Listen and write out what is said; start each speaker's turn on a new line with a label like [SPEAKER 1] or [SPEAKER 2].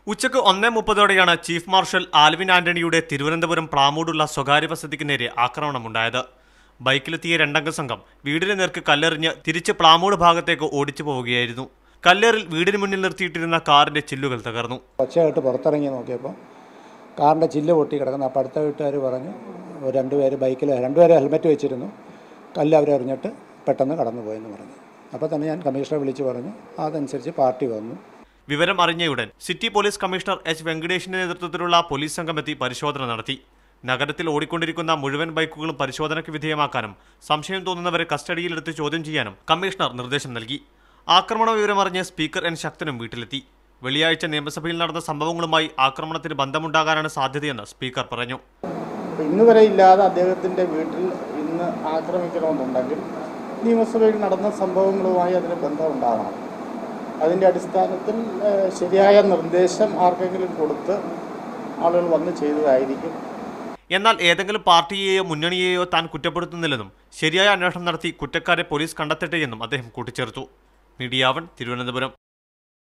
[SPEAKER 1] ഉച്ചക്ക് 1:30 chief marshal Alvin ആന്റണിയുടെ തിരുവനന്തപുരം പ്ലാമൂടുള്ള സ്വകാര്യ വസതിക്ക് നേരെ ആക്രമണമുണ്ടായത്. ബൈക്കിലെത്തിയ രണ്ടംഗ സംഘം വീടിന് നേർക്ക് കല്ലെറിഞ്ഞ് തിരിച്ച് പ്ലാമൂട് ഭാഗത്തേക്ക് ഓടിച്ചു പോവുകയായിരുന്നു. കല്ലേറിൽ വീടിന് മുന്നിൽ നിർത്തിയിട്ടിരുന്ന കാറിന്റെ ചില്ലുകൾ തകർന്നു.
[SPEAKER 2] ഒച്ചയായിട്ട് പുറത്തിറങ്ങി നോക്കിയപ്പോൾ കാറിൻ്റെ ചില്ല് പൊട്ടി കിടക്കുന്നു. അപ്പോൾ അടുത്ത വീട്ടുകാർ പറഞ്ഞു, രണ്ടുപേരെ ഹെൽമെറ്റ് വെച്ചിരുന്നു, കല്ല് അവരെറിഞ്ഞിട്ട് പെട്ടെന്ന് കടന്നുപോയെന്ന് പറഞ്ഞു. അപ്പോൾ തന്നെ ഞാൻ കമ്മീഷണറെ വിളിച്ച് പറഞ്ഞു. അതനുസരിച്ച് പാർട്ടി വന്നു.
[SPEAKER 1] വിവരം അറിഞ്ഞയുടൻ സിറ്റി പോലീസ് കമ്മീഷണർ എച്ച് വെങ്കടേഷിന്റെ നേതൃത്വത്തിലുള്ള പോലീസ് സംഘമെത്തി പരിശോധന നടത്തി. നഗരത്തിൽ ഓടിക്കൊണ്ടിരിക്കുന്ന മുഴുവൻ ബൈക്കുകളും പരിശോധനയ്ക്ക് വിധേയമാക്കാനും സംശയം തോന്നുന്നവരെ കസ്റ്റഡിയിലെടുത്ത് ചോദ്യം ചെയ്യാനും കമ്മീഷണർ നിർദ്ദേശം നൽകി. ആക്രമണ വിവരമറിഞ്ഞ് സ്പീക്കർ എൻ ശക്തനും വീട്ടിലെത്തി. വെള്ളിയാഴ്ച നിയമസഭയിൽ നടന്ന സംഭവങ്ങളുമായി ആക്രമണത്തിന് ബന്ധമുണ്ടാകാനാണ് സാധ്യതയെന്ന് സ്പീക്കർ പറഞ്ഞു.
[SPEAKER 3] ഇന്ന് വരെ ഇല്ലാതെ അദ്ദേഹത്തിൻ്റെ വീട്ടിൽ ഇന്ന് ആക്രമിക്കണമെന്നുണ്ടെങ്കിൽ നിയമസഭയിൽ നടന്ന സംഭവങ്ങളുമായി അതിന് ബന്ധമുണ്ടാകണം. അതിൻ്റെ അടിസ്ഥാനത്തിൽ ശരിയായ നിർദ്ദേശം ആർക്കെങ്കിലും കൊടുത്ത് ആളുകൾ വന്ന് ചെയ്തതായിരിക്കും.
[SPEAKER 1] എന്നാൽ ഏതെങ്കിലും പാർട്ടിയെയോ മുന്നണിയെയോ താൻ കുറ്റപ്പെടുത്തുന്നില്ലെന്നും ശരിയായ അന്വേഷണം നടത്തി കുറ്റക്കാരെ പോലീസ് കണ്ടെത്തട്ടെ എന്നും അദ്ദേഹം കൂട്ടിച്ചേർത്തു. മീഡിയ 1 തിരുവനന്തപുരം.